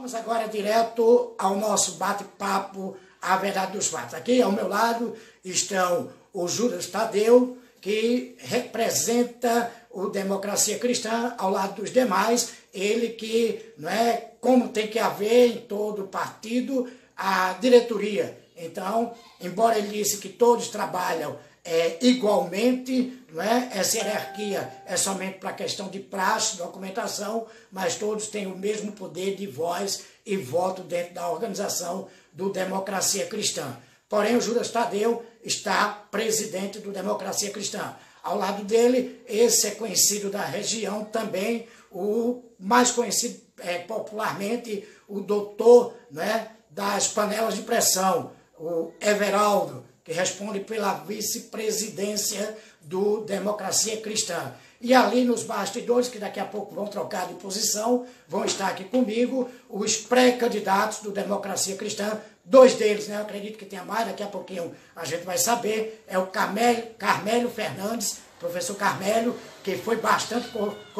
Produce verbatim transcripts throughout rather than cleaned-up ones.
Vamos agora direto ao nosso bate-papo, a verdade dos fatos. Aqui ao meu lado estão o Judas Tadeu, que representa o Democracia Cristã, ao lado dos demais, ele que, não é, como tem que haver em todo partido, a diretoria. Então, embora ele disse que todos trabalham é, igualmente, não é? Essa hierarquia é somente para a questão de praxe, documentação, mas todos têm o mesmo poder de voz e voto dentro da organização do Democracia Cristã. Porém, o Judas Tadeu está presidente do Democracia Cristã. Ao lado dele, esse é conhecido da região também, o mais conhecido é, popularmente, o doutor, não é, das panelas de pressão, o Everaldo, que responde pela vice-presidência do Democracia Cristã. E ali nos bastidores, que daqui a pouco vão trocar de posição, vão estar aqui comigo os pré-candidatos do Democracia Cristã, dois deles, né? Eu acredito que tenha mais, daqui a pouquinho a gente vai saber, é o Carmélio, Carmélio Fernandes, professor Carmélio, que foi bastante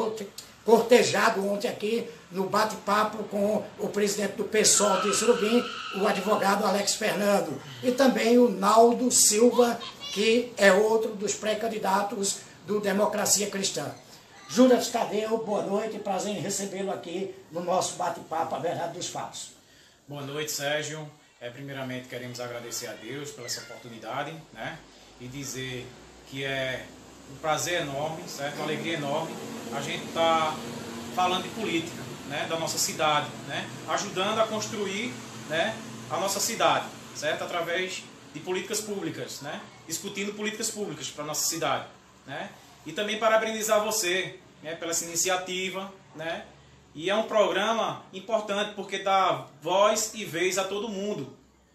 cortejado ontem aqui no bate-papo com o presidente do PSOL de Surubim, o advogado Alex Fernando, e também o Naldo Silva, que é outro dos pré-candidatos do Democracia Cristã. Judas Tadeu, boa noite, prazer em recebê-lo aqui no nosso bate-papo, a verdade dos fatos. Boa noite, Sérgio. É, primeiramente, queremos agradecer a Deus pela essa oportunidade, né? E dizer que é um prazer enorme, certo? Uma alegria enorme a gente estar tá falando de política, né? Da nossa cidade, né? Ajudando a construir, né? A nossa cidade, certo? Através de políticas públicas, né? Discutindo políticas públicas para a nossa cidade, né? E também parabenizar você, né? Pela essa iniciativa, né? E é um programa importante porque dá voz e vez a todo mundo.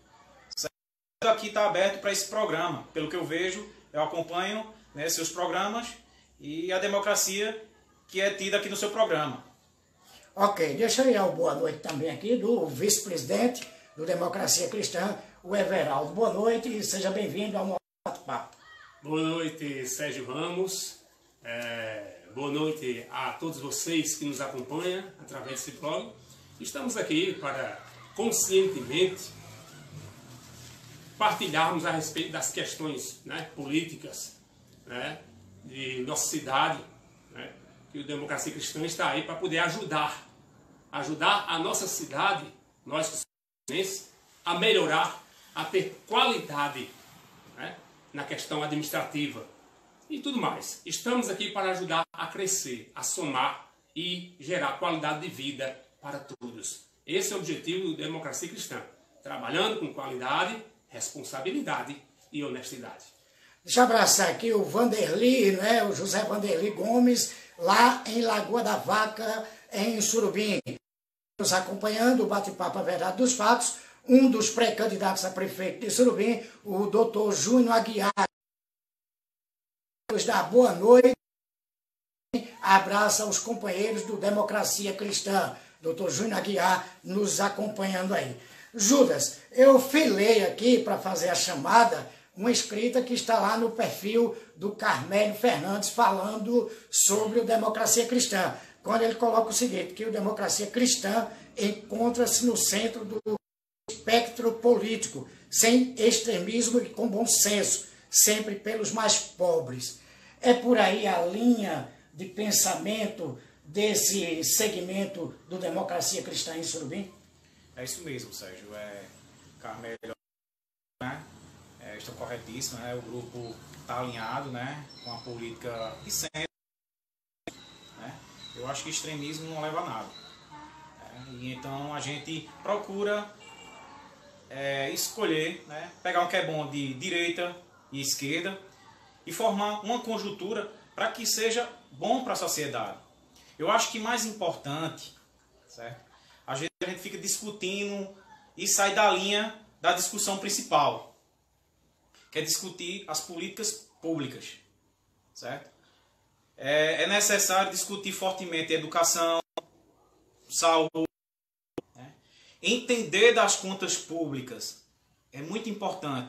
Certo? Aqui está aberto para esse programa. Pelo que eu vejo, eu acompanho, né, seus programas e a democracia que é tida aqui no seu programa. Ok, deixa eu ir ao boa noite também aqui do vice-presidente do Democracia Cristã, o Everaldo. Boa noite e seja bem-vindo ao nosso bate-papo. Boa noite, Sérgio Ramos. É... Boa noite a todos vocês que nos acompanham através desse blog. Estamos aqui para conscientemente partilharmos a respeito das questões, né, políticas, né, de nossa cidade, né, que o Democracia Cristã está aí para poder ajudar, ajudar a nossa cidade, nós que somos, a melhorar, a ter qualidade, né, na questão administrativa e tudo mais. Estamos aqui para ajudar a crescer, a somar e gerar qualidade de vida para todos. Esse é o objetivo do Democracia Cristã, trabalhando com qualidade, responsabilidade e honestidade. Deixa eu abraçar aqui o Vanderli, né, o José Vanderli Gomes, lá em Lagoa da Vaca, em Surubim. Nos acompanhando o bate-papo A Verdade dos Fatos, um dos pré-candidatos a prefeito de Surubim, o doutor Júnior Aguiar. Nos dá boa noite, abraça os companheiros do Democracia Cristã, doutor Júnior Aguiar nos acompanhando aí. Judas, eu filei aqui para fazer a chamada uma escrita que está lá no perfil do Carmélio Fernandes falando sobre o Democracia Cristã, quando ele coloca o seguinte, que o Democracia Cristã encontra-se no centro do espectro político, sem extremismo e com bom senso, sempre pelos mais pobres. É por aí a linha de pensamento desse segmento do Democracia Cristã em Surubim? É isso mesmo, Sérgio. É, Carmélio, né? É, estou corretíssimo, né? O grupo está alinhado, né, com a política de centro, né? Eu acho que extremismo não leva a nada. É, e então a gente procura é, escolher, né, pegar um que é bom de direita e esquerda e formar uma conjuntura para que seja bom para a sociedade. Eu acho que mais importante, certo? A gente, a gente fica discutindo e sai da linha da discussão principal, que é discutir as políticas públicas, certo? É, é necessário discutir fortemente educação, saúde, né? Entender das contas públicas é muito importante.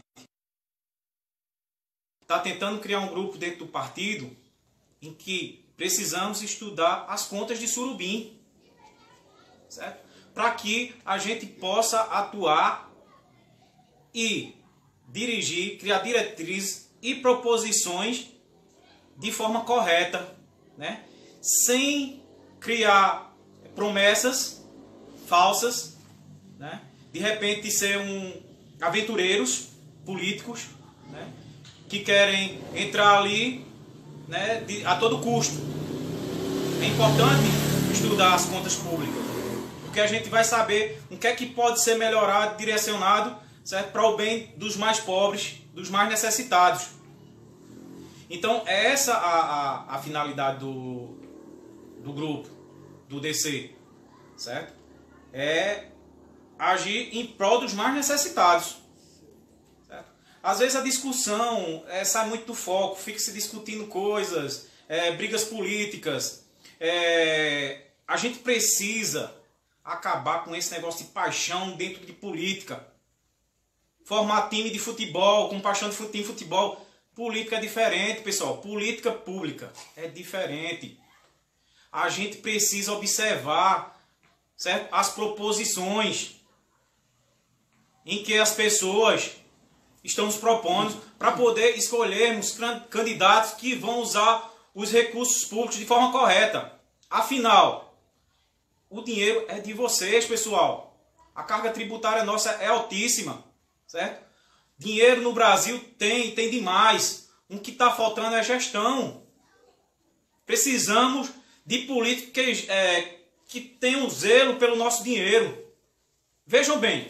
Está tentando criar um grupo dentro do partido em que precisamos estudar as contas de Surubim, certo? para que a gente possa atuar e dirigir, criar diretrizes e proposições de forma correta, né? Sem criar promessas falsas, né? De repente ser um aventureiros políticos, né? Que querem entrar ali, né? De, a todo custo. É importante estudar as contas públicas, porque a gente vai saber o que é que pode ser melhorado, direcionado, certo? Para o bem dos mais pobres, dos mais necessitados. Então, é essa a, a, a finalidade do, do grupo, do D C, certo? É agir em prol dos mais necessitados. Certo? Às vezes a discussão é, sai muito do foco, fica se discutindo coisas, é, brigas políticas. É, a gente precisa acabar com esse negócio de paixão dentro de política. Formar time de futebol, com paixão de time de futebol. Política é diferente, pessoal. Política pública é diferente. A gente precisa observar, certo? As proposições em que as pessoas estão nos propondo para poder escolhermos candidatos que vão usar os recursos públicos de forma correta. Afinal, o dinheiro é de vocês, pessoal. A carga tributária nossa é altíssima, certo? Dinheiro no Brasil tem, tem demais. O que está faltando é gestão. Precisamos de políticos que, é, que tenham zelo pelo nosso dinheiro. Vejam bem,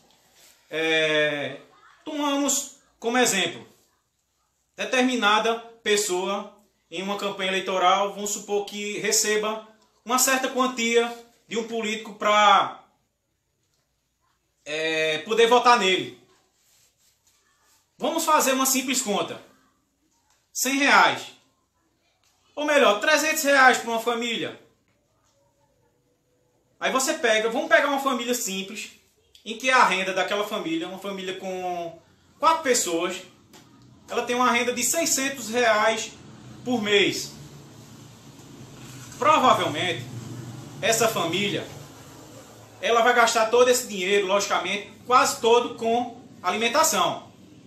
é, tomamos como exemplo, determinada pessoa em uma campanha eleitoral, vamos supor que receba uma certa quantia de um político para é, poder votar nele. Vamos fazer uma simples conta. cem reais. Ou melhor, trezentos reais para uma família. Aí você pega, vamos pegar uma família simples, em que a renda daquela família, uma família com quatro pessoas, ela tem uma renda de seiscentos reais por mês. Provavelmente, essa família, ela vai gastar todo esse dinheiro, logicamente, quase todo com alimentação.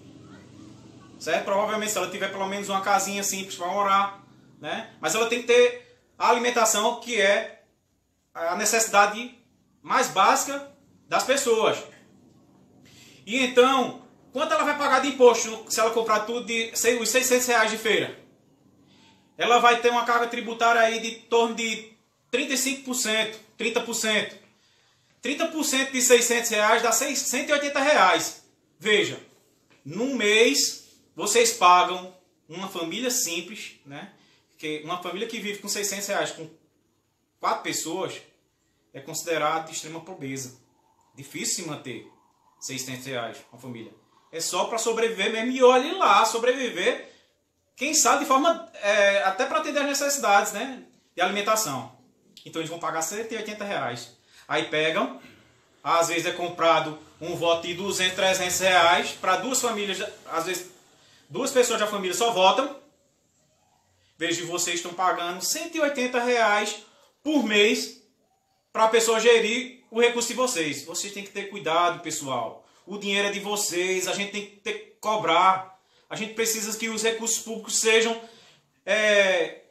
Certo? Provavelmente, se ela tiver pelo menos uma casinha simples para morar, né? Mas ela tem que ter a alimentação, que é a necessidade mais básica das pessoas. E então, quanto ela vai pagar de imposto se ela comprar tudo de os seiscentos reais de feira? Ela vai ter uma carga tributária aí de torno de trinta e cinco por cento, trinta por cento. trinta por cento de seiscentos reais dá cento e oitenta reais. Veja, num mês vocês pagam uma família simples, né? Que uma família que vive com seiscentos reais, com quatro pessoas, é considerado de extrema pobreza. Difícil se manter seiscentos reais uma família. É só para sobreviver mesmo. E olhe lá, sobreviver, quem sabe de forma, é, até para atender as necessidades, né? De alimentação. Então eles vão pagar cento e oitenta reais. Aí pegam, às vezes é comprado um voto de duzentos, trezentos reais para duas famílias, às vezes duas pessoas da família só votam. Veja, vocês estão pagando cento e oitenta reais por mês para a pessoa gerir o recurso de vocês. Vocês têm que ter cuidado, pessoal. O dinheiro é de vocês, a gente tem que ter que cobrar. A gente precisa que os recursos públicos sejam é,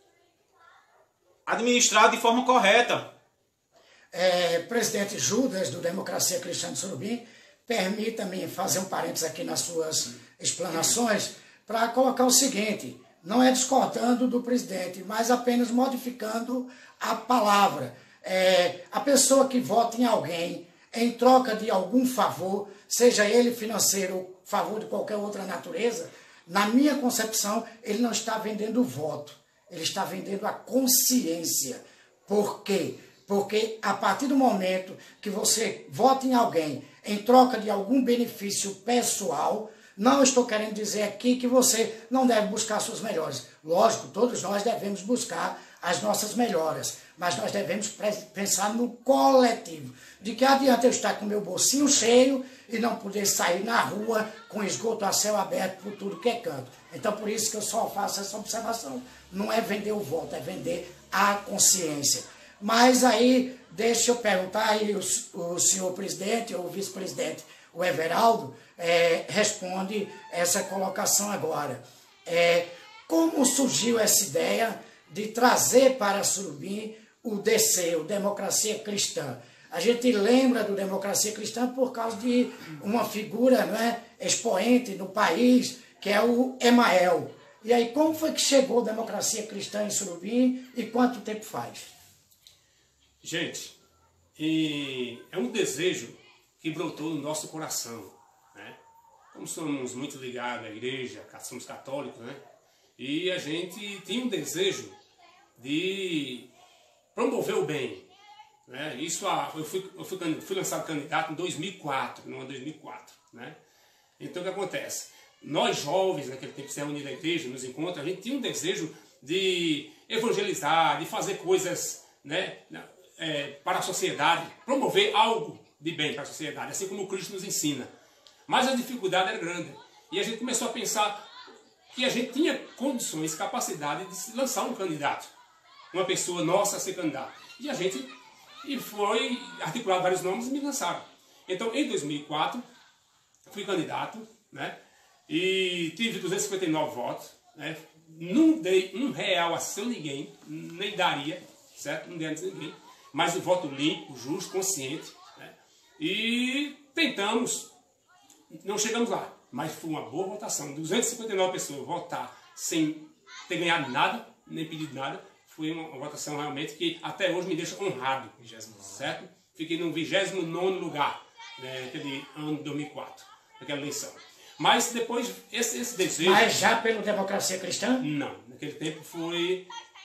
administrados de forma correta. É, presidente Judas, do Democracia Cristã de Surubim, permita-me fazer um parênteses aqui nas suas explanações para colocar o seguinte: não é discordando do presidente, mas apenas modificando a palavra. É, a pessoa que vota em alguém em troca de algum favor, seja ele financeiro ou favor de qualquer outra natureza, na minha concepção, ele não está vendendo o voto, ele está vendendo a consciência. Por quê? Porque a partir do momento que você vota em alguém em troca de algum benefício pessoal, não estou querendo dizer aqui que você não deve buscar suas melhores. Lógico, todos nós devemos buscar as nossas melhoras, mas nós devemos pensar no coletivo. De que adianta eu estar com meu bolsinho cheio e não poder sair na rua com esgoto a céu aberto por tudo que é canto. Então, por isso que eu só faço essa observação. Não é vender o voto, é vender a consciência. Mas aí, deixa eu perguntar aí, o, o senhor presidente ou o vice-presidente, o Everaldo, é, responde essa colocação agora. É, como surgiu essa ideia de trazer para Surubim o D C, o Democracia Cristã? A gente lembra do Democracia Cristã por causa de uma figura, né, expoente no país, que é o Emael. E aí, como foi que chegou a Democracia Cristã em Surubim e quanto tempo faz? Gente, e é um desejo que brotou no nosso coração, né? Como somos muito ligados à igreja, somos católicos, né? E a gente tinha um desejo de promover o bem, né? Isso, eu fui, eu fui, fui lançado candidato em dois mil e quatro, no ano dois mil e quatro, né? Então o que acontece? Nós jovens, naquele tempo, se reunir na igreja, nos encontros, a gente tinha um desejo de evangelizar, de fazer coisas, né, é, para a sociedade, promover algo de bem para a sociedade, assim como o Cristo nos ensina. Mas a dificuldade era grande. E a gente começou a pensar que a gente tinha condições, capacidade de se lançar um candidato, uma pessoa nossa a ser candidato. E a gente e foi articulado vários nomes e me lançaram. Então, em dois mil e quatro, fui candidato, né? E tive duzentos e cinquenta e nove votos, né? Não dei um real a seu ninguém, nem daria, certo? Não dei a ninguém, mas um voto limpo, justo, consciente, né? E tentamos, não chegamos lá, mas foi uma boa votação. duzentas e cinquenta e nove pessoas votar sem ter ganhado nada, nem pedido nada, foi uma, uma votação realmente que até hoje me deixa honrado, certo? Fiquei no vigésimo nono lugar, né, naquele ano de dois mil e quatro, naquela eleição. Mas depois, esse, esse desejo... Mas já pelo Democracia Cristã? Não, naquele tempo foi...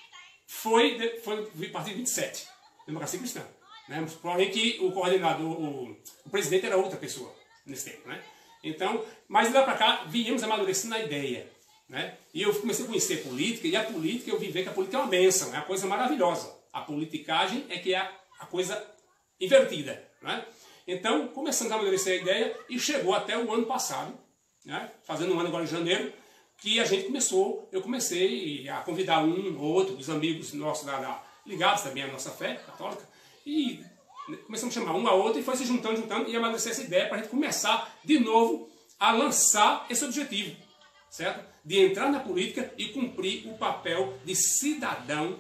Foi, foi, foi partido vinte e sete, Democracia Cristã. Né? Porém que o coordenador, o, o presidente era outra pessoa nesse tempo, né? Então, mas de lá para cá, viemos amadurecendo a ideia, né? E eu comecei a conhecer política, e a política, eu vi ver que a política é uma bênção, é uma coisa maravilhosa. A politicagem é que é a, a coisa invertida, né? Então, começamos a amadurecer a ideia, e chegou até o ano passado, né? Fazendo um ano agora em janeiro, que a gente começou, eu comecei a convidar um ou outro dos amigos nossos da, da, ligados também à nossa fé católica, e começamos a chamar um a outro e foi se juntando, juntando, e amadurecer essa ideia para a gente começar de novo a lançar esse objetivo, certo? De entrar na política e cumprir o papel de cidadão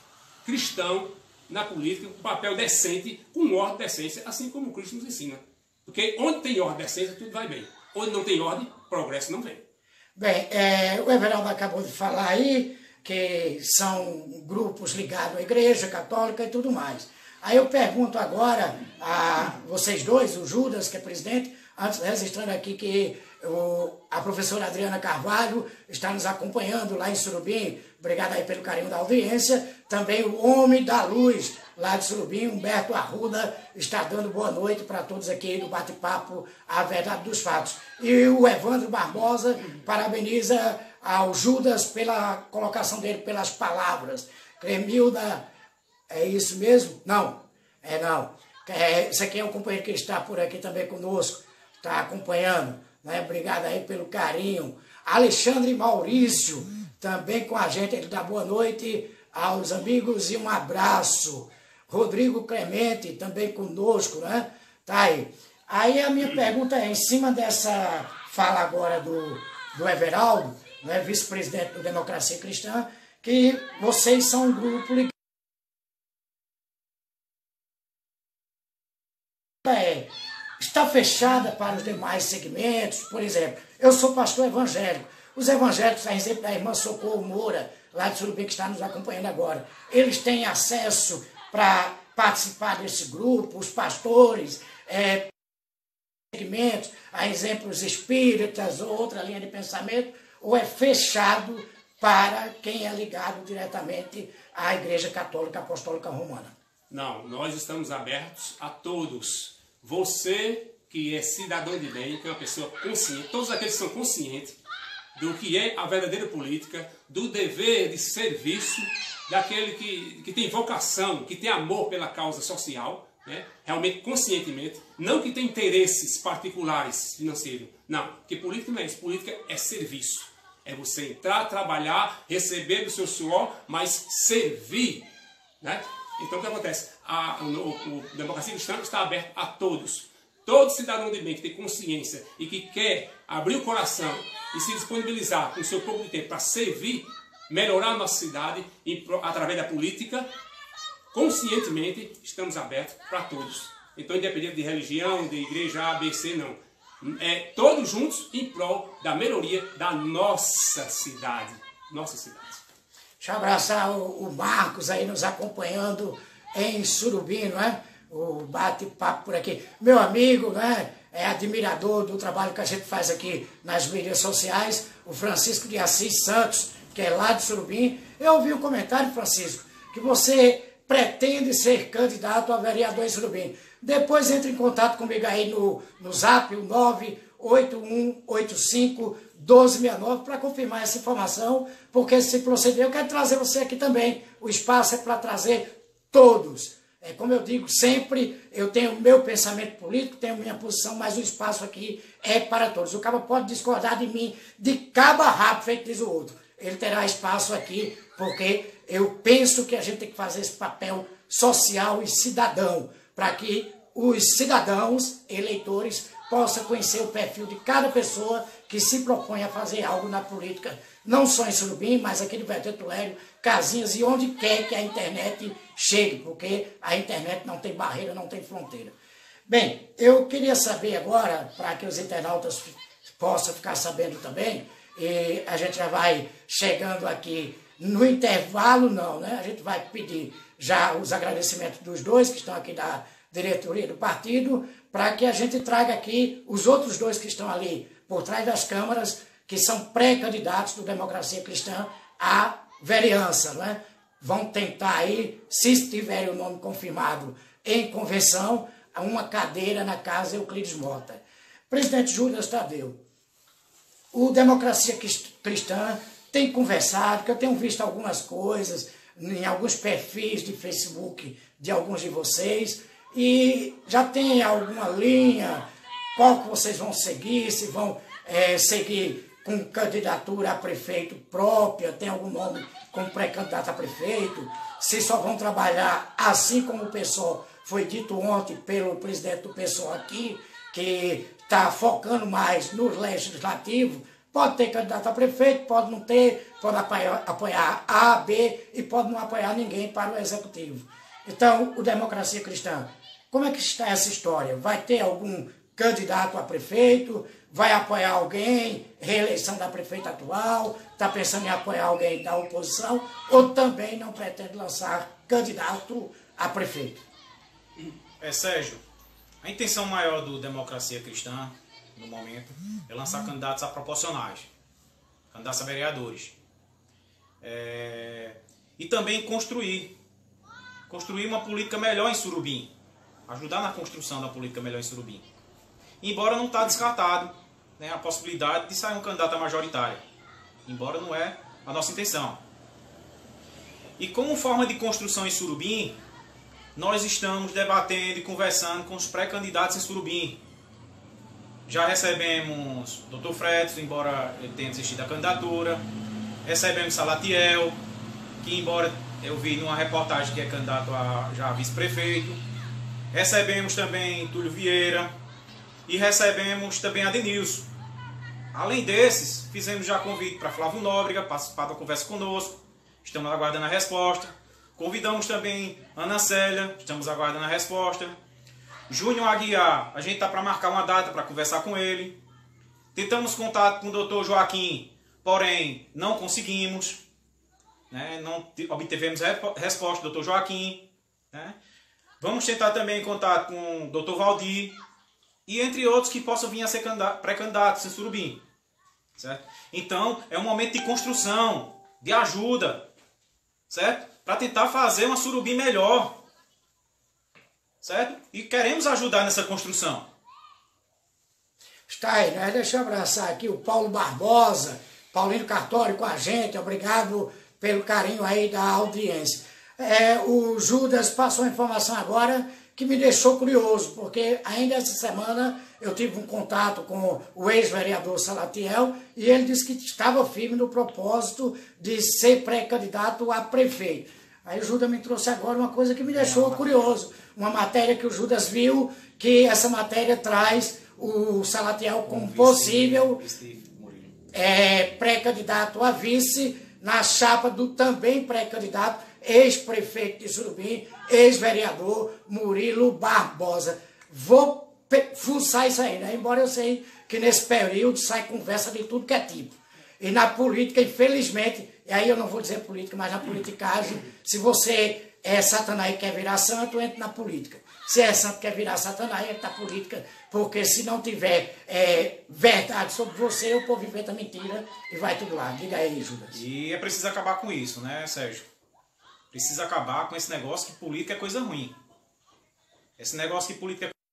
cristão na política, um papel decente, com ordem e decência, assim como o Cristo nos ensina. Porque onde tem ordem e decência, tudo vai bem. Onde não tem ordem, progresso não vem. Bem, é, o Everaldo acabou de falar aí que são grupos ligados à igreja católica e tudo mais. Aí eu pergunto agora a vocês dois, o Judas, que é presidente, antes registrando aqui que o, a professora Adriana Carvalho está nos acompanhando lá em Surubim. Obrigado aí pelo carinho da audiência. Também o Homem da Luz, lá de Surubim, Humberto Arruda, está dando boa noite para todos aqui do bate-papo A Verdade dos Fatos. E o Evandro Barbosa parabeniza ao Judas pela colocação dele, pelas palavras. Cremilda, é isso mesmo? Não, é não. É, esse aqui é um companheiro que está por aqui também conosco, está acompanhando, né? Obrigado aí pelo carinho. Alexandre Maurício, também com a gente, ele dá boa noite aos amigos e um abraço. Rodrigo Clemente, também conosco, né? Tá aí. Aí a minha pergunta é, em cima dessa fala agora do, do Everaldo, né, vice-presidente do Democracia Cristã, que vocês são um grupo ligado. É, está fechada para os demais segmentos. Por exemplo, eu sou pastor evangélico. Os evangélicos, a exemplo da irmã Socorro Moura, lá de Surubim, que está nos acompanhando agora, eles têm acesso para participar desse grupo, os pastores, é, segmentos, a exemplos espíritas ou outra linha de pensamento, ou é fechado para quem é ligado diretamente à Igreja Católica Apostólica Romana? Não, nós estamos abertos a todos. Você que é cidadão de bem, que é uma pessoa consciente, todos aqueles que são conscientes do que é a verdadeira política, do dever de serviço, daquele que, que tem vocação, que tem amor pela causa social, né? Realmente conscientemente, não que tem interesses particulares financeiros, não, porque política não é isso, política é serviço, é você entrar, trabalhar, receber do seu suor, mas servir, né? Então, o que acontece? A, o, o Democracia Cristã está aberto a todos. Todo cidadão de bem que tem consciência e que quer abrir o coração e se disponibilizar com o seu pouco de tempo para servir, melhorar a nossa cidade e, através da política, conscientemente estamos abertos para todos. Então, independente de religião, de igreja A, B, C, não. É, todos juntos em prol da melhoria da nossa cidade. Nossa cidade. Deixa eu abraçar o, o Marcos aí nos acompanhando em Surubim, não é? O bate-papo por aqui. Meu amigo, né? É admirador do trabalho que a gente faz aqui nas mídias sociais, o Francisco de Assis Santos, que é lá de Surubim. Eu ouvi um comentário, Francisco, que você pretende ser candidato a vereador em Surubim. Depois entre em contato comigo aí no, no zap, o nove oito um oito cinco um dois seis nove, para confirmar essa informação, porque se proceder, eu quero trazer você aqui também. O espaço é para trazer todos. É, como eu digo sempre, eu tenho o meu pensamento político, tenho minha posição, mas o espaço aqui é para todos. O cara pode discordar de mim de cabo a rabo, feito diz o outro. Ele terá espaço aqui, porque eu penso que a gente tem que fazer esse papel social e cidadão, para que os cidadãos, eleitores, possam conhecer o perfil de cada pessoa que se propõe a fazer algo na política, não só em Surubim, mas aqui no Verdeto Hélio, Casinhas e onde quer que a internet chegue, porque a internet não tem barreira, não tem fronteira. Bem, eu queria saber agora, para que os internautas possam ficar sabendo também, e a gente já vai chegando aqui no intervalo, não, né? A gente vai pedir já os agradecimentos dos dois que estão aqui da diretoria do partido, para que a gente traga aqui os outros dois que estão ali por trás das câmaras, que são pré-candidatos do Democracia Cristã à vereança, não é? Vão tentar aí, se tiver o nome confirmado em convenção, uma cadeira na casa Euclides Mota. Presidente Judas Tadeu, o Democracia Cristã tem conversado, que eu tenho visto algumas coisas em alguns perfis de Facebook de alguns de vocês, e já tem alguma linha, qual que vocês vão seguir, se vão é, seguir com candidatura a prefeito própria, tem algum nome como pré-candidato a prefeito, se só vão trabalhar assim como o pessoal foi dito ontem pelo presidente do pessoal aqui, que está focando mais no legislativo, pode ter candidato a prefeito, pode não ter, pode apoiar, apoiar A, B e pode não apoiar ninguém para o executivo. Então, o Democracia Cristã, como é que está essa história? Vai ter algum candidato a prefeito? Vai apoiar alguém? Reeleição da prefeita atual? Está pensando em apoiar alguém da oposição? Ou também não pretende lançar candidato a prefeito? É, Sérgio, a intenção maior do Democracia Cristã, no momento, é lançar candidatos a proporcionais, candidatos a vereadores. É, e também construir, construir uma política melhor em Surubim, ajudar na construção da política melhor em Surubim. Embora não está descartado, né, a possibilidade de sair um candidato a majoritário, embora não é a nossa intenção. E como forma de construção em Surubim, nós estamos debatendo e conversando com os pré-candidatos em Surubim. Já recebemos o doutor Fredson, embora ele tenha desistido da candidatura. Recebemos Salatiel, que embora eu vi numa reportagem que é candidato a já vice-prefeito. Recebemos também Túlio Vieira e recebemos também Adenilson. Além desses, fizemos já convite para Flávio Nóbrega participar da conversa conosco. Estamos aguardando a resposta. Convidamos também Ana Célia, estamos aguardando a resposta. Júnior Aguiar, a gente está para marcar uma data para conversar com ele. Tentamos contato com o doutor Joaquim, porém não conseguimos. Né? Não obtivemos resposta do doutor Joaquim. Né? Vamos tentar também contato com o doutor Valdir. E entre outros que possam vir a ser pré-candidatos em Surubim. Certo? Então, é um momento de construção, de ajuda. Certo? Para tentar fazer uma Surubim melhor. Certo? E queremos ajudar nessa construção. Está aí, né? Deixa eu abraçar aqui o Paulo Barbosa, Paulinho Cartório com a gente. Obrigado pelo carinho aí da audiência. É, o Judas passou a informação agora que me deixou curioso, porque ainda essa semana eu tive um contato com o ex-vereador Salatiel e ele disse que estava firme no propósito de ser pré-candidato a prefeito. Aí o Judas me trouxe agora uma coisa que me deixou curioso. Uma matéria que o Judas viu, que essa matéria traz o Salatiel como possível é, pré-candidato a vice na chapa do também pré-candidato, ex-prefeito de Surubim, ex-vereador Murilo Barbosa. Vou fuçar isso aí, né? Embora eu sei que nesse período sai conversa de tudo que é tipo. E na política, infelizmente, e aí eu não vou dizer política, mas na politicagem, se você é Satanás e quer virar santo, entra na política. Se é santo e quer virar Satanás, entra na política, porque se não tiver é, verdade sobre você, o povo inventa mentira e vai tudo lá. Diga aí, Judas. E é preciso acabar com isso, né, Sérgio? Precisa acabar com esse negócio que política é coisa ruim. Esse negócio que política é...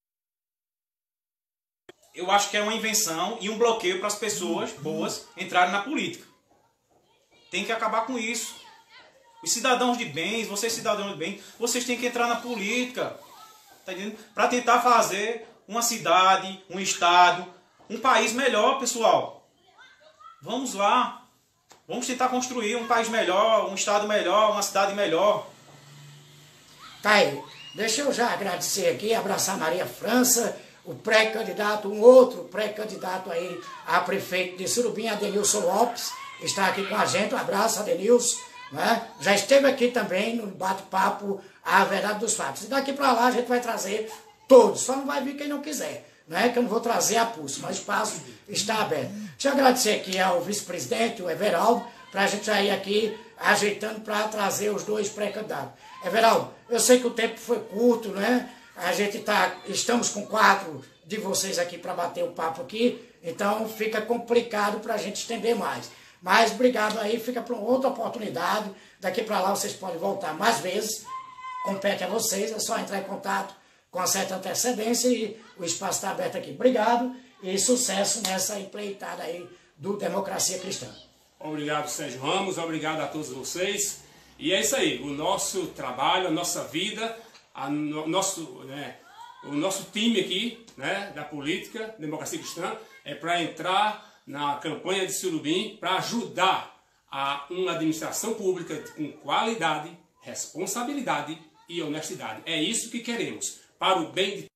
Eu acho que é uma invenção e um bloqueio para as pessoas boas entrarem na política. Tem que acabar com isso. Os cidadãos de bens, vocês cidadãos de bem, vocês têm que entrar na política, tá entendendo? Para tentar fazer uma cidade, um estado, um país melhor, pessoal. Vamos lá. Vamos tentar construir um país melhor, um estado melhor, uma cidade melhor. Tá aí. Deixa eu já agradecer aqui, abraçar Maria França, o pré-candidato, um outro pré-candidato aí a prefeito de Surubim, Adenilson Lopes, está aqui com a gente. Um abraço, Adenilson. Né? Já esteve aqui também no bate-papo A Verdade dos Fatos. E daqui para lá a gente vai trazer todos, só não vai vir quem não quiser, né? Que eu não vou trazer a pulso, mas o espaço está aberto. Deixa eu agradecer aqui ao vice-presidente, o Everaldo, para a gente já ir aqui ajeitando para trazer os dois pré-candidatos. Everaldo, eu sei que o tempo foi curto, né? A gente tá, estamos com quatro de vocês aqui para bater o papo aqui, então fica complicado para a gente estender mais. Mas obrigado aí, fica para uma outra oportunidade. Daqui para lá vocês podem voltar mais vezes. Compete a vocês, é só entrar em contato com certa antecedência e o espaço está aberto aqui. Obrigado e sucesso nessa empreitada aí do Democracia Cristã. Obrigado, Sérgio Ramos, obrigado a todos vocês. E é isso aí, o nosso trabalho, a nossa vida, a no, nosso, né, o nosso time aqui, né, da política, Democracia Cristã, é para entrar na campanha de Surubim para ajudar a uma administração pública com qualidade, responsabilidade e honestidade. É isso que queremos, para o bem de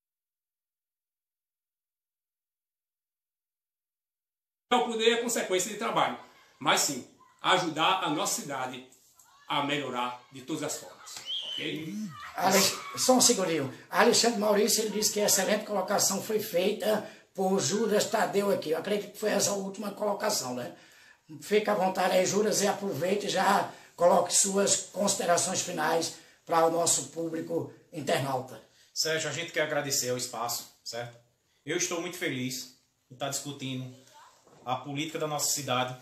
o poder é consequência de trabalho, mas sim, ajudar a nossa cidade a melhorar de todas as formas. Ok? Alex, só um segundinho. Alexandre Maurício, ele disse que a excelente colocação foi feita por Judas Tadeu aqui. Eu acredito que foi essa a última colocação, né? Fica à vontade aí, Judas, e aproveite e já coloque suas considerações finais para o nosso público internauta. Sérgio, a gente quer agradecer ao espaço, certo? Eu estou muito feliz em estar discutindo a política da nossa cidade.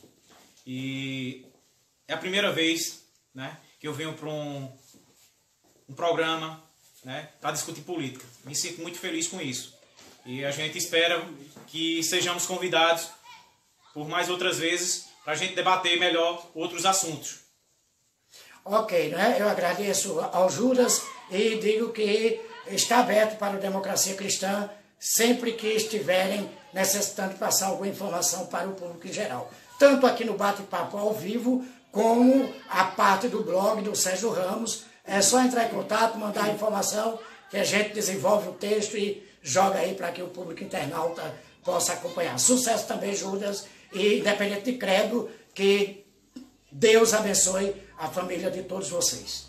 E é a primeira vez, né, que eu venho para um, um programa, né, para discutir política. Me sinto muito feliz com isso. E a gente espera que sejamos convidados por mais outras vezes para a gente debater melhor outros assuntos. Ok, né? Eu agradeço ao Judas e digo que está aberto para a Democracia Cristã sempre que estiverem necessitando passar alguma informação para o público em geral. Tanto aqui no Bate-Papo ao vivo, como a parte do blog do Sérgio Ramos. É só entrar em contato, mandar a informação que a gente desenvolve o texto e joga aí para que o público internauta possa acompanhar. Sucesso também, Judas, e independente de credo, que Deus abençoe a família de todos vocês.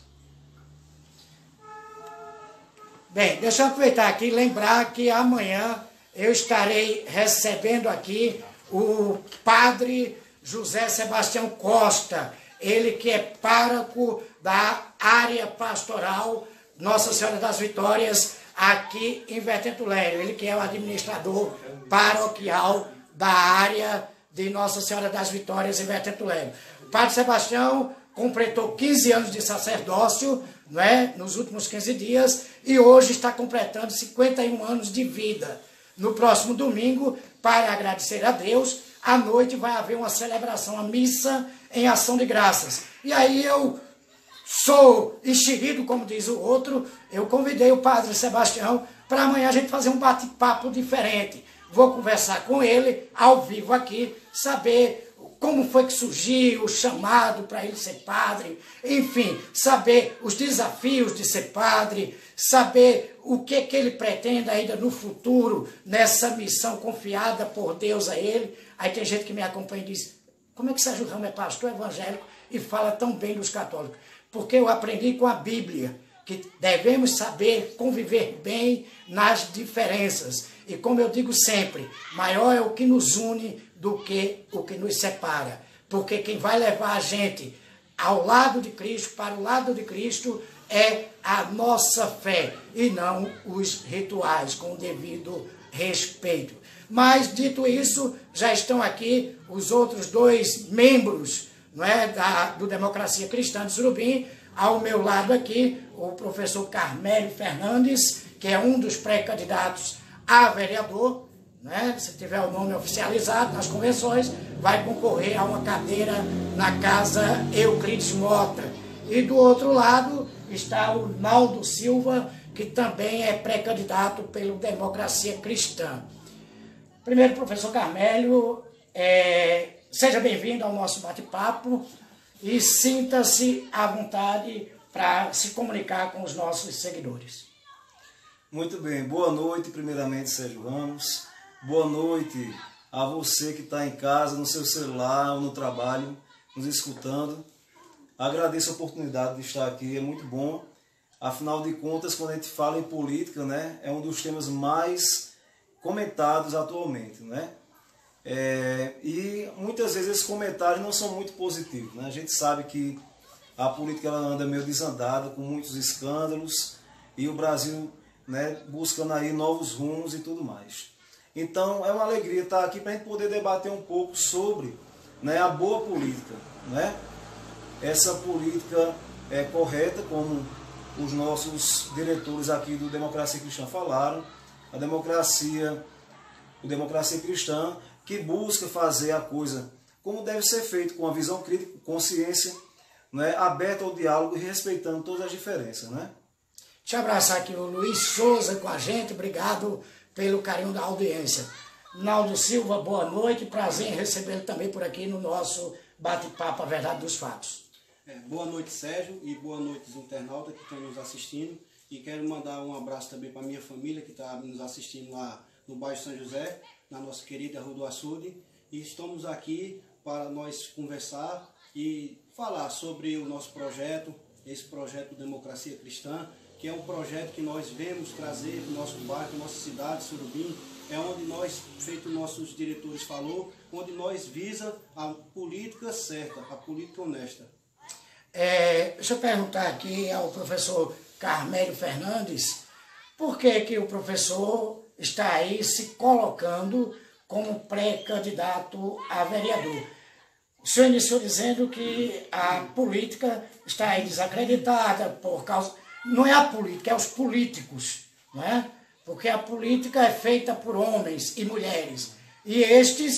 Bem, deixa eu aproveitar aqui e lembrar que amanhã eu estarei recebendo aqui o padre José Sebastião Costa, ele que é pároco da área pastoral Nossa Senhora das Vitórias, aqui em Vertente Lério, ele que é o administrador paroquial da área de Nossa Senhora das Vitórias em Vertente Lério. O padre Sebastião completou quinze anos de sacerdócio, não é, nos últimos quinze dias, e hoje está completando cinquenta e um anos de vida. No próximo domingo, para agradecer a Deus, à noite vai haver uma celebração, a missa em ação de graças. E aí eu sou enxerido, como diz o outro, eu convidei o padre Sebastião para amanhã a gente fazer um bate-papo diferente. Vou conversar com ele, ao vivo aqui, saber como foi que surgiu o chamado para ele ser padre, enfim, saber os desafios de ser padre, saber o que, que ele pretende ainda no futuro, nessa missão confiada por Deus a ele. Aí tem gente que me acompanha e diz, como é que Sérgio Ramos é pastor evangélico e fala tão bem dos católicos? Porque eu aprendi com a Bíblia que devemos saber conviver bem nas diferenças. E como eu digo sempre, maior é o que nos une do que o que nos separa. Porque quem vai levar a gente ao lado de Cristo, para o lado de Cristo, é a nossa fé e não os rituais, com o devido respeito. Mas, dito isso, já estão aqui os outros dois membros, não é, da, do Democracia Cristã de Surubim. Ao meu lado aqui, o professor Carmélio Fernandes, que é um dos pré-candidatos a vereador, né? Se tiver o nome oficializado nas convenções, vai concorrer a uma cadeira na Casa Euclides Mota. E do outro lado está o Naldo Silva, que também é pré-candidato pelo Democracia Cristã. Primeiro, professor Carmélio, é, seja bem-vindo ao nosso bate-papo e sinta-se à vontade para se comunicar com os nossos seguidores. Muito bem, boa noite, primeiramente, Sérgio Ramos. Boa noite a você que está em casa, no seu celular ou no trabalho, nos escutando. Agradeço a oportunidade de estar aqui, é muito bom. Afinal de contas, quando a gente fala em política, né, é um dos temas mais comentados atualmente, né? É, e muitas vezes esses comentários não são muito positivos, né? A gente sabe que a política ela anda meio desandada, com muitos escândalos, e o Brasil, né, buscando aí novos rumos e tudo mais. Então é uma alegria estar aqui para a gente poder debater um pouco sobre, né, a boa política, né? Essa política é correta, como os nossos diretores aqui do Democracia Cristã falaram, a democracia, o Democracia Cristã, que busca fazer a coisa como deve ser feito, com a visão crítica, consciência, né, aberta ao diálogo e respeitando todas as diferenças, né? Deixa eu abraçar aqui o Luiz Souza com a gente, obrigado pelo carinho da audiência. Naldo Silva, boa noite, prazer em recebê-lo também por aqui no nosso bate-papo A Verdade dos Fatos. É, boa noite, Sérgio, e boa noite os internautas que estão nos assistindo. E quero mandar um abraço também para a minha família que está nos assistindo lá no bairro São José, na nossa querida Rua do Açude. E estamos aqui para nós conversar e falar sobre o nosso projeto, esse projeto Democracia Cristã, que é um projeto que nós vemos trazer para o nosso bairro, nossa cidade, Surubim, é onde nós, feito nossos diretores falou, onde nós visa a política certa, a política honesta. É, deixa eu perguntar aqui ao professor Carmélio Fernandes, por que que o professor está aí se colocando como pré-candidato a vereador? O senhor iniciou dizendo que a política está aí desacreditada por causa... Não é a política, é os políticos, não é? Porque a política é feita por homens e mulheres. E estes,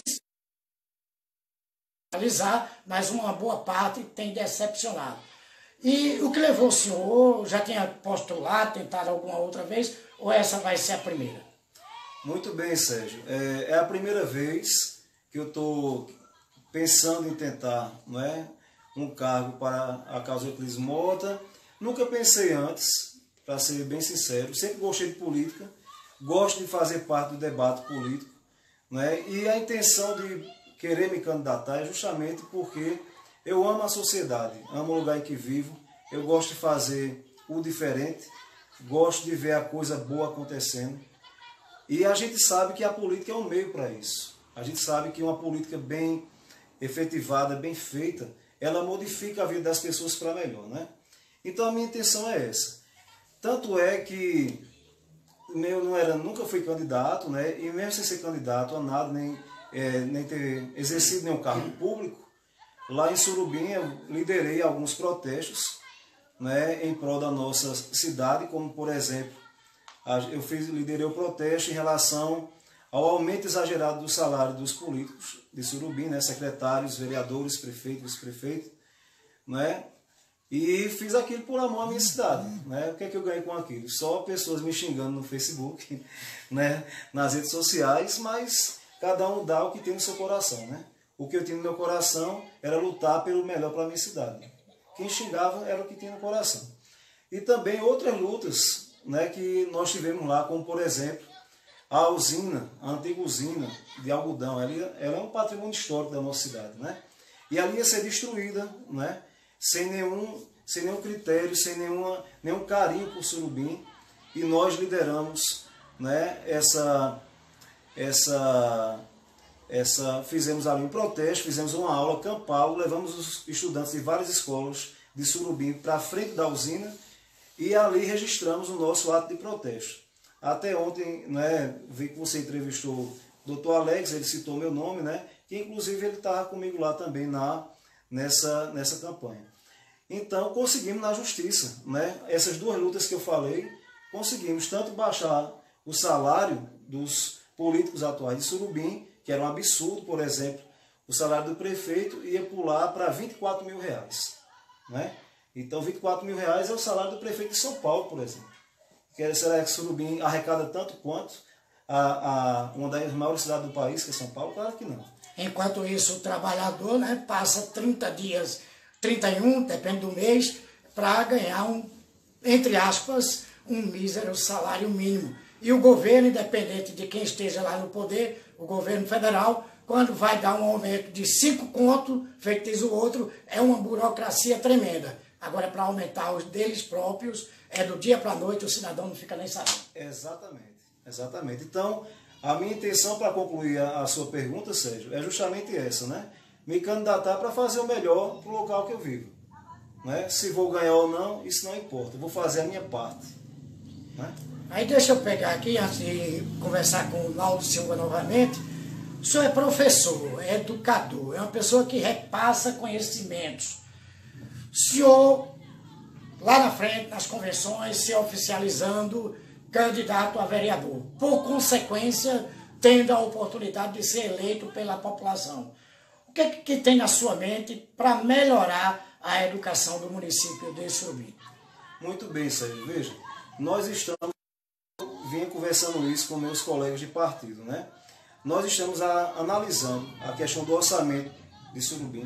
mas uma boa parte tem decepcionado. E o que levou o senhor, já tinha postulado, tentado alguma outra vez, ou essa vai ser a primeira? Muito bem, Sérgio. É, é a primeira vez que eu estou pensando em tentar, não é, um cargo para a Casa Euclides Mota. Nunca pensei antes, para ser bem sincero. Sempre gostei de política, gosto de fazer parte do debate político, né? E a intenção de querer me candidatar é justamente porque eu amo a sociedade, amo o lugar em que vivo, eu gosto de fazer o diferente, gosto de ver a coisa boa acontecendo. E a gente sabe que a política é um meio para isso. A gente sabe que uma política bem efetivada, bem feita, ela modifica a vida das pessoas para melhor, né? Então a minha intenção é essa. Tanto é que eu não era, nunca fui candidato, né? E mesmo sem ser candidato a nada, nem, é, nem ter exercido nenhum cargo público, lá em Surubim eu liderei alguns protestos, né, em prol da nossa cidade, como por exemplo, eu fiz, liderei o protesto em relação ao aumento exagerado do salário dos políticos de Surubim, né, secretários, vereadores, prefeitos, vice-prefeitos, né? E fiz aquilo por amor à minha cidade, né? O que é que eu ganhei com aquilo? Só pessoas me xingando no Facebook, né? Nas redes sociais, mas cada um dá o que tem no seu coração, né? o que eu tinha no meu coração era lutar pelo melhor para a minha cidade. Quem xingava era o que tinha no coração. E também outras lutas, né, que nós tivemos lá, como por exemplo, a usina, a antiga usina de algodão. Ela, ela é um patrimônio histórico da nossa cidade, né? E ela ia ser destruída, né, sem nenhum, sem nenhum critério, sem nenhuma, nenhum carinho por Surubim. E nós lideramos, né, essa, essa, essa, fizemos ali um protesto, fizemos uma aula campal, levamos os estudantes de várias escolas de Surubim para a frente da usina e ali registramos o nosso ato de protesto. Até ontem, né, vi que você entrevistou o doutor Alex, ele citou meu nome, né, que inclusive ele estava comigo lá também na, nessa, nessa campanha. Então conseguimos na justiça, né, essas duas lutas que eu falei, conseguimos tanto baixar o salário dos políticos atuais de Surubim, que era um absurdo, por exemplo, o salário do prefeito ia pular para vinte e quatro mil reais. Né? Então vinte e quatro mil reais é o salário do prefeito de São Paulo, por exemplo. Que será que Surubim arrecada tanto quanto a, a, uma das maiores cidades do país, que é São Paulo? Claro que não. Enquanto isso, o trabalhador, né, passa trinta dias, trinta e um, depende do mês, para ganhar, um, entre aspas, um mísero salário mínimo. E o governo, independente de quem esteja lá no poder, o governo federal, quando vai dar um aumento de cinco contos, feito diz o outro, é uma burocracia tremenda. Agora, para aumentar os deles próprios, é do dia para a noite, o cidadão não fica nem sabendo. Exatamente, exatamente. Então, a minha intenção para concluir a, a sua pergunta, Sérgio, é justamente essa, né? Me candidatar para fazer o melhor para o local que eu vivo. Né? Se vou ganhar ou não, isso não importa. Eu vou fazer a minha parte. Né? Aí deixa eu pegar aqui, antes de conversar com o Naldo Silva novamente. O senhor é professor, é educador, é uma pessoa que repassa conhecimentos. O senhor, lá na frente, nas convenções, se oficializando candidato a vereador. Por consequência, tendo a oportunidade de ser eleito pela população. O que, é que tem na sua mente para melhorar a educação do município de Surubim? Muito bem, Sérgio. Veja, nós estamos, vinha conversando isso com meus colegas de partido, né? Nós estamos a, analisando a questão do orçamento de Surubim,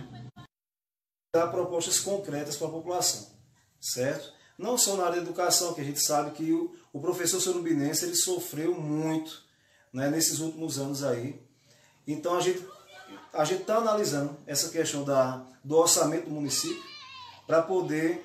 dar propostas concretas para a população, certo? Não só na área da educação, que a gente sabe que o, o professor surubinense ele sofreu muito, né, nesses últimos anos aí. Então a gente a gente está analisando essa questão da, do orçamento do município para poder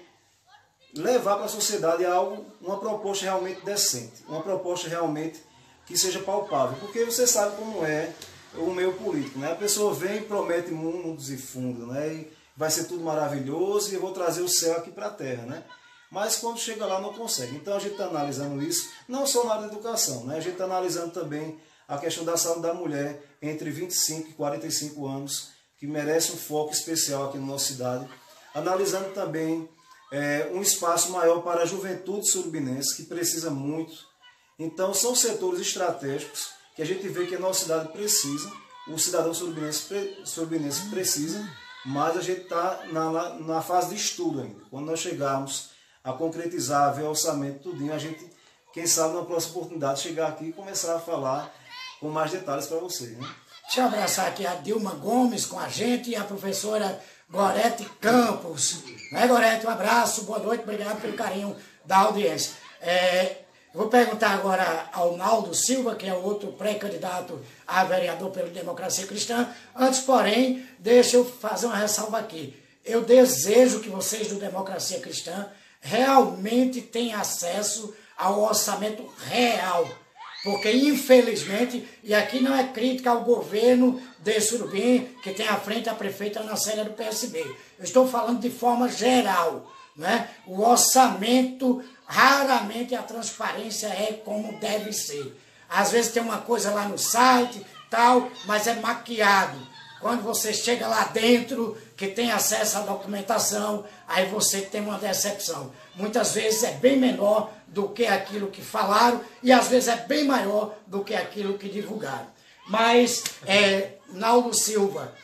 levar para a sociedade algo, uma proposta realmente decente, uma proposta realmente que seja palpável, porque você sabe como é o meio político, né? A pessoa vem e promete mundos e fundos, né? E vai ser tudo maravilhoso e eu vou trazer o céu aqui para a terra, né? Mas quando chega lá não consegue. Então a gente está analisando isso, não só na área da educação, né? A gente está analisando também a questão da saúde da mulher entre vinte e cinco e quarenta e cinco anos, que merece um foco especial aqui na nossa cidade. Analisando também é, um espaço maior para a juventude surubinense, que precisa muito. Então são setores estratégicos que a gente vê que a nossa cidade precisa, o cidadão surubinense, surubinense precisa, mas a gente está na, na fase de estudo ainda. Quando nós chegarmos a concretizar, ver o orçamento, tudinho, a gente, quem sabe, na próxima oportunidade, chegar aqui e começar a falar com mais detalhes para você. Né? Deixa eu abraçar aqui a Dilma Gomes com a gente e a professora Gorete Campos. Né, Gorete? Um abraço, boa noite, obrigado pelo carinho da audiência. É, vou perguntar agora ao Naldo Silva, que é o outro pré-candidato a vereador pela Democracia Cristã. Antes, porém, deixa eu fazer uma ressalva aqui. Eu desejo que vocês do Democracia Cristã realmente tenham acesso ao orçamento real. Porque, infelizmente, e aqui não é crítica ao governo de Surubim, que tem à frente a prefeita Ana Célia do P S B. Eu estou falando de forma geral. Né? O orçamento, raramente a transparência é como deve ser. Às vezes tem uma coisa lá no site, tal, mas é maquiado. Quando você chega lá dentro, que tem acesso à documentação, aí você tem uma decepção. Muitas vezes é bem menor do que aquilo que falaram e às vezes é bem maior do que aquilo que divulgaram. Mas, é, Naldo Silva,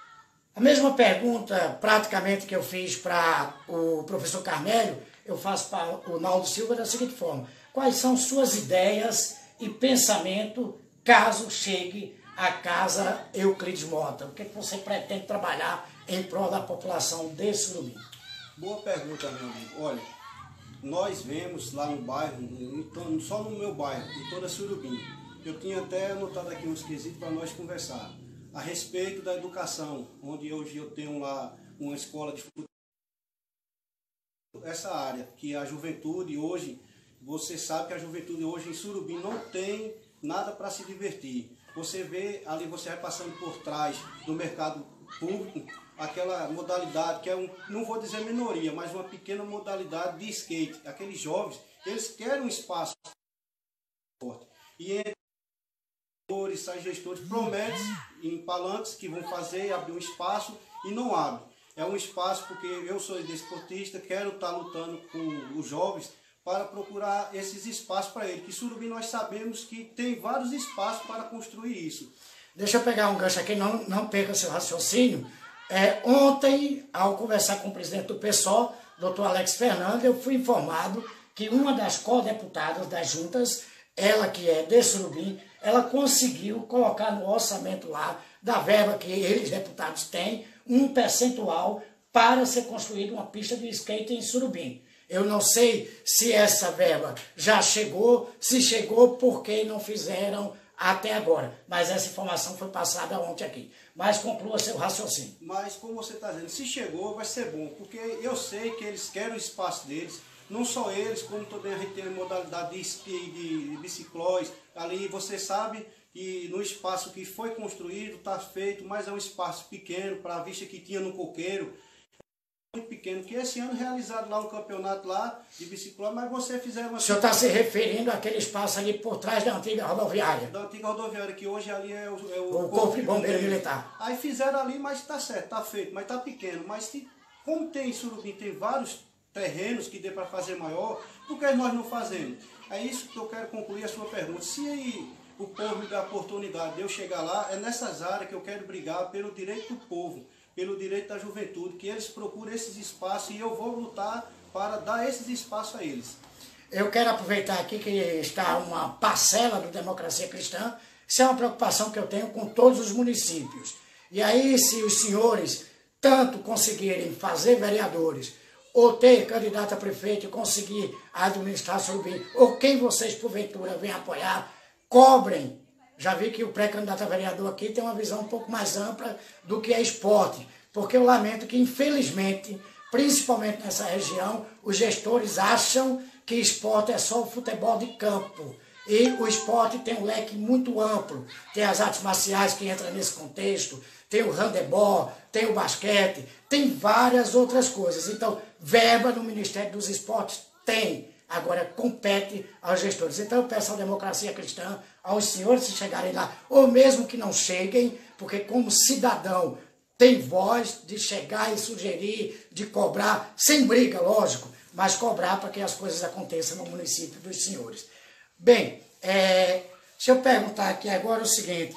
a mesma pergunta praticamente que eu fiz para o professor Carmélio, eu faço para o Naldo Silva da seguinte forma: quais são suas ideias e pensamento caso chegue a Casa Euclides Mota? O que, que você pretende trabalhar em prol da população de Surubim? Boa pergunta, meu amigo. Olha, nós vemos lá no bairro, no, só no meu bairro, em toda Surubim, eu tinha até anotado aqui uns quesitos para nós conversar, a respeito da educação, onde hoje eu tenho lá uma escola de futebol. Essa área, que a juventude hoje, você sabe que a juventude hoje em Surubim não tem nada para se divertir. Você vê ali, você vai passando por trás do mercado público, aquela modalidade que é, um, não vou dizer minoria, mas uma pequena modalidade de skate. Aqueles jovens, eles querem um espaço forte. E entre gestores, sai gestores, prometem em palanques que vão fazer, abrir um espaço e não abrem. É um espaço porque eu sou desportista, quero estar lutando com os jovens para procurar esses espaços para ele. Que Surubim nós sabemos que tem vários espaços para construir isso. Deixa eu pegar um gancho aqui, não, não perca seu raciocínio. É, ontem, ao conversar com o presidente do P SOL, doutor Alex Fernandes, eu fui informado que uma das co-deputadas das juntas, ela que é de Surubim, ela conseguiu colocar no orçamento lá, da verba que eles, deputados, têm, um percentual para ser construída uma pista de skate em Surubim. Eu não sei se essa verba já chegou, se chegou, por que não fizeram até agora. Mas essa informação foi passada ontem aqui. Mas conclua seu raciocínio. Mas como você está dizendo, se chegou vai ser bom, porque eu sei que eles querem o espaço deles, não só eles, como também a gente tem a modalidade de esqui, de, de biciclós, ali você sabe que no espaço que foi construído, está feito, mas é um espaço pequeno, para a vista que tinha no coqueiro, muito pequeno, que esse ano realizaram lá um campeonato lá de bicicleta, mas você fizeram uma... O senhor está se referindo àquele espaço ali por trás da antiga rodoviária? Da antiga rodoviária, que hoje ali é o... É o, o Corpo de Bombeiro Militar. Aí fizeram ali, mas está certo, está feito, mas está pequeno. Mas se, como tem em Surubim, tem vários terrenos que dê para fazer maior, por que nós não fazemos? É isso que eu quero concluir a sua pergunta. Se aí o povo me dá a oportunidade de eu chegar lá, é nessas áreas que eu quero brigar pelo direito do povo, pelo direito da juventude, que eles procurem esses espaços e eu vou lutar para dar esses espaços a eles. Eu quero aproveitar aqui que está uma parcela do Democracia Cristã, isso é uma preocupação que eu tenho com todos os municípios. E aí, se os senhores tanto conseguirem fazer vereadores, ou ter candidato a prefeito e conseguir administrar Surubim, ou quem vocês porventura vêm apoiar, cobrem. Já vi que o pré-candidato a vereador aqui tem uma visão um pouco mais ampla do que é esporte, porque eu lamento que, infelizmente, principalmente nessa região, os gestores acham que esporte é só o futebol de campo. E o esporte tem um leque muito amplo. Tem as artes marciais que entram nesse contexto, tem o handebol, tem o basquete, tem várias outras coisas. Então, verba no Ministério dos Esportes tem. Agora, compete aos gestores. Então, eu peço à Democracia Cristã, aos senhores se chegarem lá, ou mesmo que não cheguem, porque como cidadão tem voz de chegar e sugerir, de cobrar, sem briga, lógico, mas cobrar para que as coisas aconteçam no município dos senhores. Bem, é, deixa eu perguntar aqui agora o seguinte,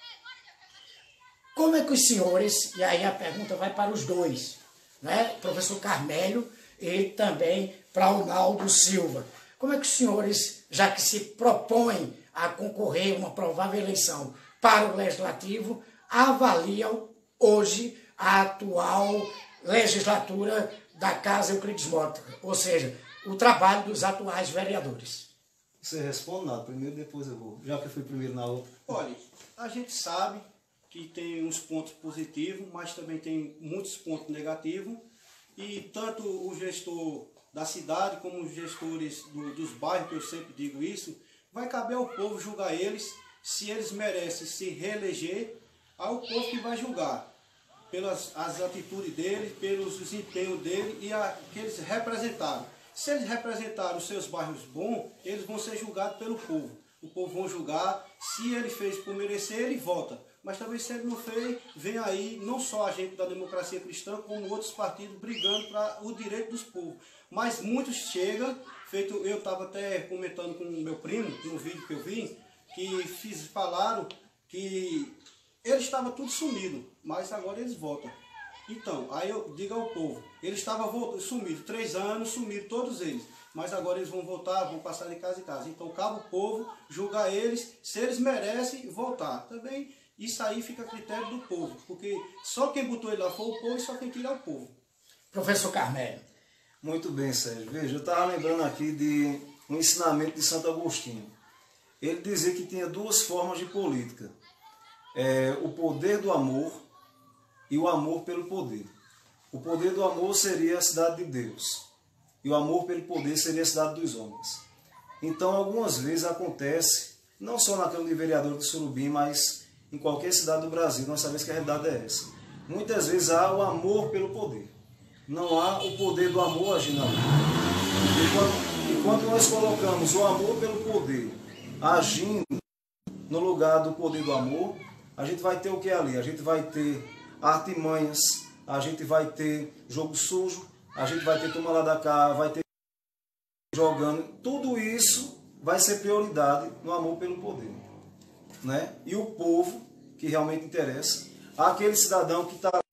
como é que os senhores, e aí a pergunta vai para os dois, né, professor Carmélio e também para o Naldo Silva, como é que os senhores, já que se propõem a concorrer a uma provável eleição para o Legislativo, avaliam hoje a atual legislatura da Casa Euclides Mota, ou seja, o trabalho dos atuais vereadores? Você responde nada, primeiro depois eu vou, já que eu fui primeiro na outra. Olha, a gente sabe que tem uns pontos positivos, mas também tem muitos pontos negativos, e tanto o gestor da cidade como os gestores do, dos bairros, que eu sempre digo isso, vai caber ao povo julgar eles, se eles merecem se reeleger, ao povo que vai julgar, pelas as atitudes deles, pelos desempenhos deles e a, que eles representaram. Se eles representaram os seus bairros bons, eles vão ser julgados pelo povo. O povo vai julgar, se ele fez por merecer, ele vota. Mas também se ele não fez, vem aí não só a gente da Democracia Cristã, como outros partidos brigando para o direito dos povos. Mas muitos chegam, feito, eu estava até comentando com o meu primo, no vídeo que eu vi, que fiz, falaram que eles estavam tudo sumido, mas agora eles voltam. Então, aí eu digo ao povo, eles estavam sumidos, três anos, sumiram todos eles, mas agora eles vão voltar, vão passar de casa em casa. Então, cabe o povo julgar eles, se eles merecem voltar. Também, Isso aí fica a critério do povo, porque só quem botou ele lá foi o povo e só quem tira é o povo. Professor Carmelo. Muito bem, Sérgio. Veja, eu estava lembrando aqui de um ensinamento de Santo Agostinho. Ele dizia que tinha duas formas de política. É, o poder do amor e o amor pelo poder. O poder do amor seria a cidade de Deus. E o amor pelo poder seria a cidade dos homens. Então, algumas vezes acontece, não só na Câmara de Vereadores de Surubim, mas em qualquer cidade do Brasil, nós sabemos que a realidade é essa. Muitas vezes há o amor pelo poder. Não há o poder do amor agindo ali. E quando nós colocamos o amor pelo poder agindo no lugar do poder do amor, a gente vai ter o que ali? A gente vai ter artimanhas, a gente vai ter jogo sujo, a gente vai ter toma lá da cá, vai ter jogando. Tudo isso vai ser prioridade no amor pelo poder. Né? E o povo, que realmente interessa, aquele cidadão que está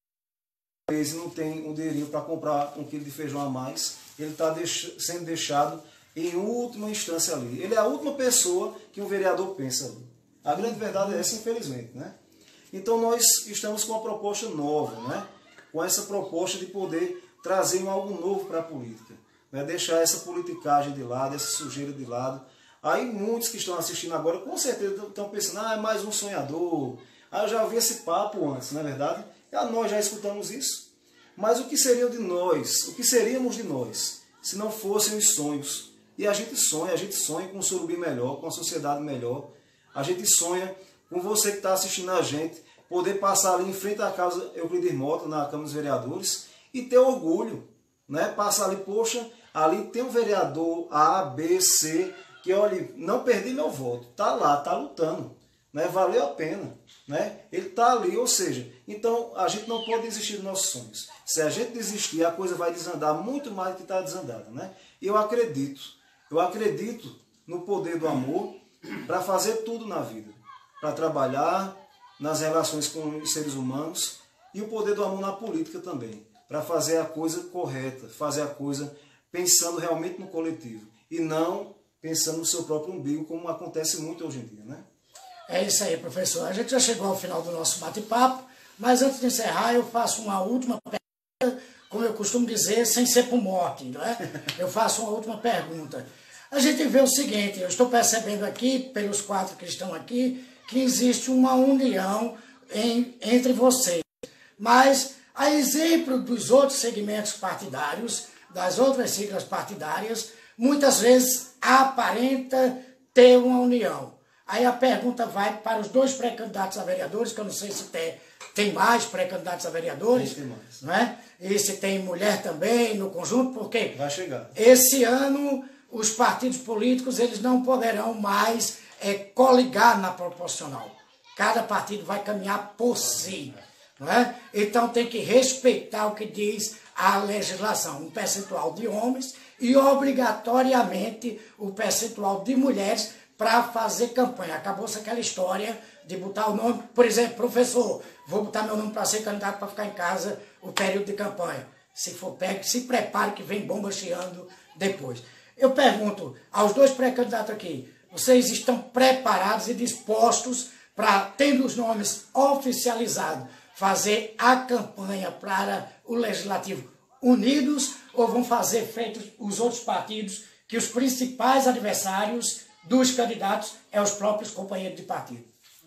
e não tem um dinheirinho para comprar um quilo de feijão a mais, ele está deix- sendo deixado em última instância ali. Ele é a última pessoa que um vereador pensa ali. A grande verdade é essa, infelizmente. Né? Então nós estamos com uma proposta nova, né? Com essa proposta de poder trazer um algo novo para a política. Né? Deixar essa politicagem de lado, essa sujeira de lado. Aí muitos que estão assistindo agora, com certeza estão pensando, ah, é mais um sonhador. Ah, eu já ouvi esse papo antes, não é verdade? Ah, nós já escutamos isso. Mas o que seria de nós, o que seríamos de nós, se não fossem os sonhos? E a gente sonha, a gente sonha com um Surubim melhor, com uma sociedade melhor. A gente sonha com você que está assistindo a gente, poder passar ali em frente à casa Euclides Mota, na Câmara dos Vereadores, e ter orgulho. Né? Passar ali, poxa, ali tem um vereador A, B, C, que olha, não perdi meu voto, está lá, está lutando. Né? Valeu a pena. Né? Ele está ali, ou seja, então a gente não pode desistir dos nossos sonhos. Se a gente desistir, a coisa vai desandar muito mais do que está desandada. Né? E eu acredito, eu acredito no poder do amor para fazer tudo na vida. Para trabalhar nas relações com os seres humanos e o poder do amor na política também. Para fazer a coisa correta, fazer a coisa pensando realmente no coletivo e não pensando no seu próprio umbigo, como acontece muito hoje em dia. Né? É isso aí, professor. A gente já chegou ao final do nosso bate-papo, mas antes de encerrar, eu faço uma última pergunta, como eu costumo dizer, sem ser por morte, não é? Eu faço uma última pergunta. A gente vê o seguinte, eu estou percebendo aqui, pelos quatro que estão aqui, que existe uma união em, entre vocês. Mas, a exemplo dos outros segmentos partidários, das outras siglas partidárias, muitas vezes aparenta ter uma união. Aí a pergunta vai para os dois pré-candidatos a vereadores, que eu não sei se tem, tem mais pré-candidatos a vereadores, tem mais. Não é? E se tem mulher também no conjunto, porque Vai chegar. Esse ano os partidos políticos eles não poderão mais é, coligar na proporcional. Cada partido vai caminhar por si. Não é? Então tem que respeitar o que diz a legislação, um percentual de homens e obrigatoriamente o percentual de mulheres para fazer campanha. Acabou-se aquela história de botar o nome, por exemplo, professor, vou botar meu nome para ser candidato para ficar em casa o período de campanha. Se for pego, se prepare que vem bomba chiando depois. Eu pergunto aos dois pré-candidatos aqui, vocês estão preparados e dispostos para, tendo os nomes oficializados, fazer a campanha para o Legislativo unidos ou vão fazer feitos os outros partidos que os principais adversários dos candidatos é os próprios companheiros de partido?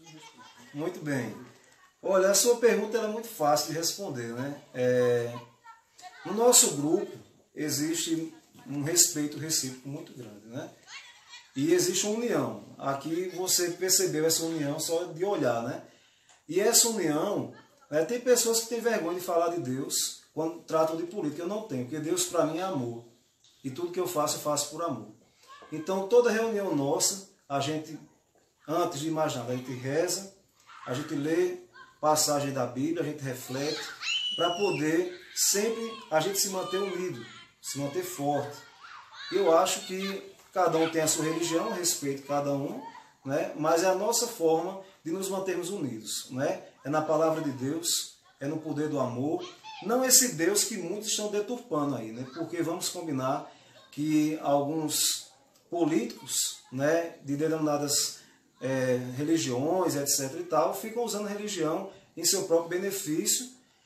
Muito bem. Olha, a sua pergunta é muito fácil de responder. Né? É, no nosso grupo existe um respeito recíproco muito grande. Né? E existe uma união. Aqui você percebeu essa união só de olhar. Né? E essa união, né, tem pessoas que têm vergonha de falar de Deus quando tratam de política. Eu não tenho, porque Deus para mim é amor. E tudo que eu faço, eu faço por amor. Então, toda reunião nossa, a gente, antes de mais nada, a gente reza, a gente lê passagem da Bíblia, a gente reflete, para poder sempre a gente se manter unido, se manter forte. Eu acho que cada um tem a sua religião, respeito cada um, né? Mas é a nossa forma de nos mantermos unidos. Né? É na palavra de Deus, é no poder do amor, não esse Deus que muitos estão deturpando aí, né? Porque vamos combinar que alguns políticos, né, de denominadas é, religiões, etc e tal, ficam usando a religião em seu próprio benefício,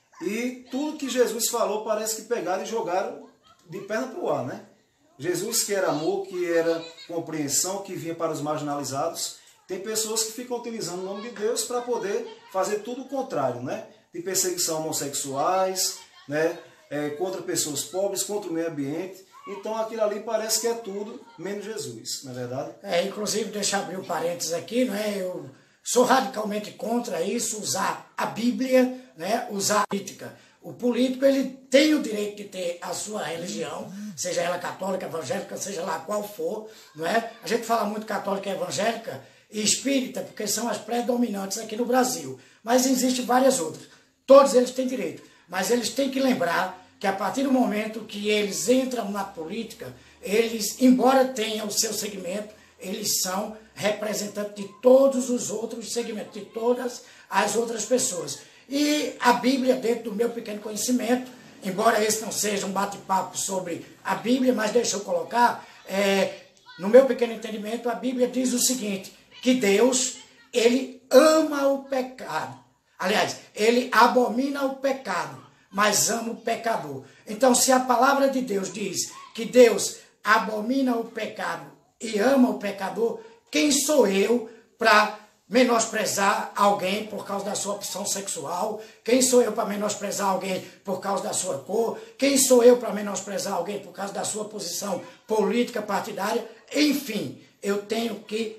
e tudo que Jesus falou parece que pegaram e jogaram de perna para o ar, né? Jesus, que era amor, que era compreensão, que vinha para os marginalizados, tem pessoas que ficam utilizando o nome de Deus para poder fazer tudo o contrário, né? De perseguição a homossexuais, né? É, contra pessoas pobres, contra o meio ambiente. Então aquilo ali parece que é tudo menos Jesus, não é verdade? É, inclusive, deixa eu abrir um parênteses aqui, não é? Eu sou radicalmente contra isso, usar a Bíblia, né? Usar a política. O político, ele tem o direito de ter a sua religião, seja ela católica, evangélica, seja lá qual for, não é? A gente fala muito católica, evangélica e espírita, porque são as predominantes aqui no Brasil. Mas existem várias outras. Todos eles têm direito. Mas eles têm que lembrar que a partir do momento que eles entram na política, eles, embora tenham o seu segmento, eles são representantes de todos os outros segmentos, de todas as outras pessoas. E a Bíblia, dentro do meu pequeno conhecimento, embora esse não seja um bate-papo sobre a Bíblia, mas deixa eu colocar, é, no meu pequeno entendimento, a Bíblia diz o seguinte, que Deus, ele ama o pecado. Aliás, ele abomina o pecado, mas ama o pecador. Então, se a palavra de Deus diz que Deus abomina o pecado e ama o pecador, quem sou eu para menosprezar alguém por causa da sua opção sexual? Quem sou eu para menosprezar alguém por causa da sua cor? Quem sou eu para menosprezar alguém por causa da sua posição política, partidária? Enfim, eu tenho que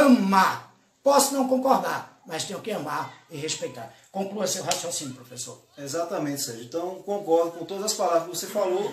amar. Posso não concordar, mas tenho que amar e respeitar. Conclua seu raciocínio, professor. Exatamente, Sérgio. Então, concordo com todas as palavras que você falou.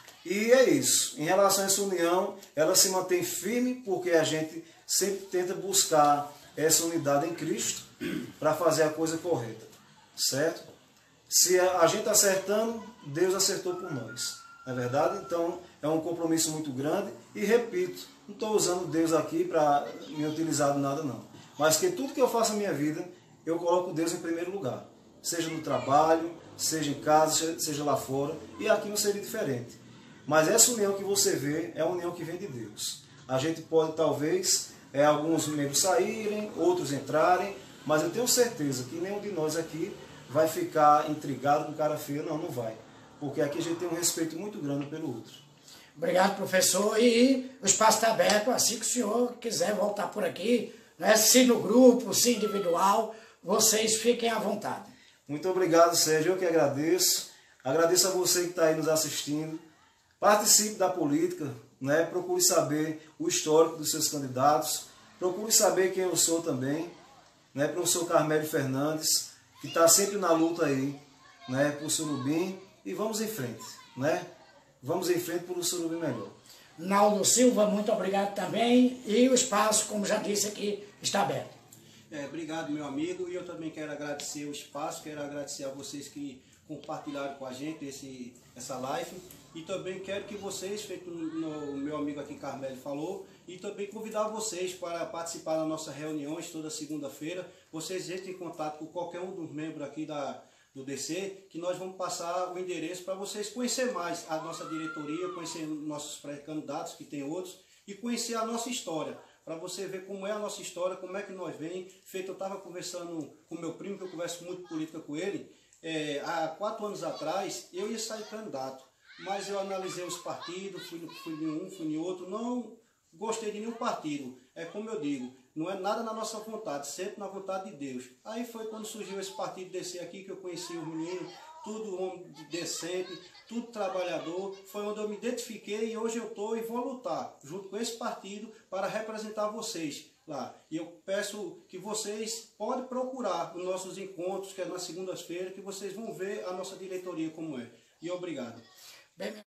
E é isso. Em relação a essa união, ela se mantém firme porque a gente sempre tenta buscar essa unidade em Cristo para fazer a coisa correta, certo? Se a gente está acertando, Deus acertou por nós, não é verdade? Então é um compromisso muito grande e repito, não estou usando Deus aqui para me utilizar de nada não, mas que tudo que eu faço na minha vida, eu coloco Deus em primeiro lugar, seja no trabalho, seja em casa, seja lá fora, e aqui não seria diferente. Mas essa união que você vê é a união que vem de Deus. A gente pode talvez É, alguns membros saírem, outros entrarem, mas eu tenho certeza que nenhum de nós aqui vai ficar intrigado com cara feia, não, não vai. Porque aqui a gente tem um respeito muito grande pelo outro. Obrigado, professor. E o espaço está aberto, assim que o senhor quiser voltar por aqui, né? Se no grupo, se individual, vocês fiquem à vontade. Muito obrigado, Sérgio, eu que agradeço. Agradeço a você que está aí nos assistindo. Participe da política, né? Procure saber o histórico dos seus candidatos, procure saber quem eu sou também, né? Professor Carmélio Fernandes, que está sempre na luta aí, né? Por Surubim, e vamos em frente, né? Vamos em frente por um Surubim melhor. Naldo Silva, muito obrigado também, e o espaço, como já disse aqui, está aberto. É, obrigado, meu amigo, e eu também quero agradecer o espaço, quero agradecer a vocês que compartilharam com a gente esse, essa live. E também quero que vocês, feito o meu amigo aqui Carmélio falou, e também convidar vocês para participar das nossas reuniões toda segunda-feira. Vocês entrem em contato com qualquer um dos membros aqui da, do D C, que nós vamos passar o endereço para vocês conhecer mais a nossa diretoria, conhecer nossos pré-candidatos, que tem outros, e conhecer a nossa história, para você ver como é a nossa história, como é que nós vem. Feito, eu estava conversando com meu primo, que eu converso muito política com ele, é, há quatro anos atrás, eu ia sair candidato. Mas eu analisei os partidos, fui, fui em um, fui em outro, não gostei de nenhum partido. É como eu digo, não é nada na nossa vontade, sempre na vontade de Deus. Aí foi quando surgiu esse partido D C aqui, que eu conheci os meninos, tudo homem decente, tudo trabalhador. Foi onde eu me identifiquei e hoje eu estou e vou lutar junto com esse partido para representar vocês lá. E eu peço que vocês podem procurar os nossos encontros, que é nas segundas-feiras, que vocês vão ver a nossa diretoria como é. E obrigado. Bem,